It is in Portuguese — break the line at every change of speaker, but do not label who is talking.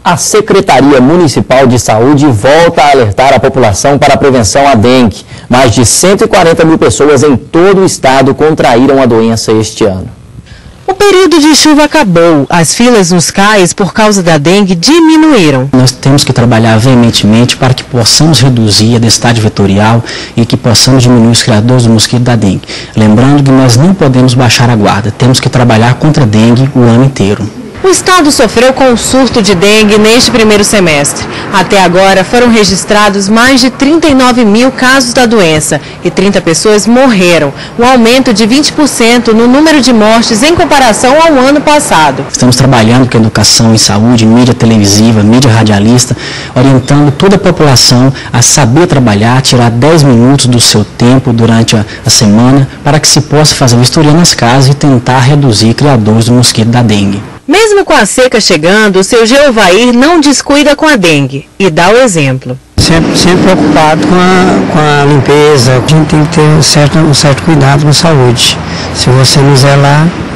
A Secretaria Municipal de Saúde volta a alertar a população para a prevenção à dengue. Mais de 140 mil pessoas em todo o estado contraíram a doença este ano.
O período de chuva acabou. As filas nos CAIs por causa da dengue diminuíram.
Nós temos que trabalhar veementemente para que possamos reduzir a densidade vetorial e que possamos diminuir os criadores do mosquito da dengue. Lembrando que nós não podemos baixar a guarda. Temos que trabalhar contra a dengue o ano inteiro.
O estado sofreu com um surto de dengue neste primeiro semestre. Até agora foram registrados mais de 39 mil casos da doença e 30 pessoas morreram, um aumento de 20% no número de mortes em comparação ao ano passado.
Estamos trabalhando com educação em saúde, mídia televisiva, mídia radialista, orientando toda a população a saber trabalhar, tirar 10 minutos do seu tempo durante a semana para que se possa fazer vistoria nas casas e tentar reduzir criadores do mosquito da dengue.
Mesmo com a seca chegando, o seu Geovair não descuida com a dengue e dá o exemplo.
Sempre preocupado com a limpeza, a gente tem que ter um certo cuidado com a saúde. Se você não zelar,